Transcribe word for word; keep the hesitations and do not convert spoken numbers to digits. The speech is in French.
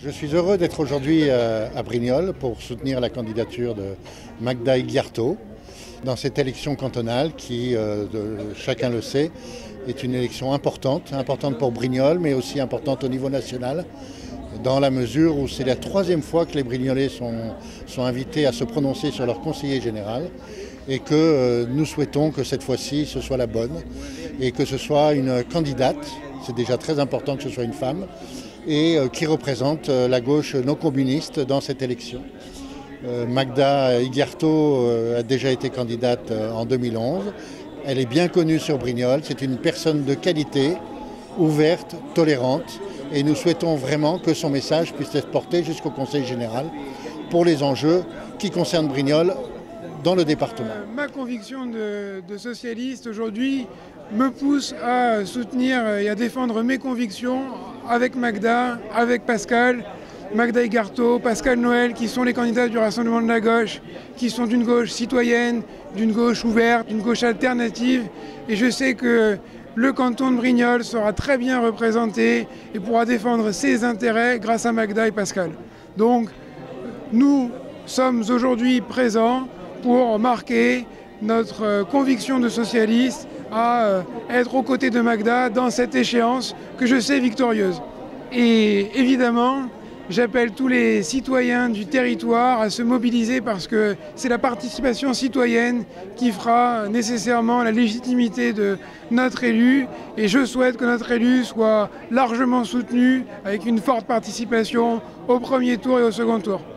Je suis heureux d'être aujourd'hui à Brignoles pour soutenir la candidature de Magda Yguiarto dans cette élection cantonale qui, de, chacun le sait, est une élection importante, importante pour Brignoles, mais aussi importante au niveau national, dans la mesure où c'est la troisième fois que les Brignolais sont, sont invités à se prononcer sur leur conseiller général et que euh, nous souhaitons que cette fois-ci ce soit la bonne et que ce soit une candidate, c'est déjà très important que ce soit une femme, et euh, qui représente euh, la gauche non communiste dans cette élection. Euh, Magda Yguiarto euh, a déjà été candidate euh, en deux mille onze. Elle est bien connue sur Brignoles, c'est une personne de qualité, ouverte, tolérante, et nous souhaitons vraiment que son message puisse être porté jusqu'au Conseil général pour les enjeux qui concernent Brignoles dans le département. Euh, ma conviction de, de socialiste aujourd'hui me pousse à soutenir et à défendre mes convictions avec Magda, avec Pascal, Magda Yguiarto, Pascal Noël, qui sont les candidats du Rassemblement de la gauche, qui sont d'une gauche citoyenne, d'une gauche ouverte, d'une gauche alternative. Et je sais que le canton de Brignoles sera très bien représenté et pourra défendre ses intérêts grâce à Magda et Pascal. Donc, nous sommes aujourd'hui présents pour marquer notre conviction de socialiste à être aux côtés de Magda dans cette échéance que je sais victorieuse. Et évidemment, j'appelle tous les citoyens du territoire à se mobiliser parce que c'est la participation citoyenne qui fera nécessairement la légitimité de notre élu. Et je souhaite que notre élu soit largement soutenu avec une forte participation au premier tour et au second tour.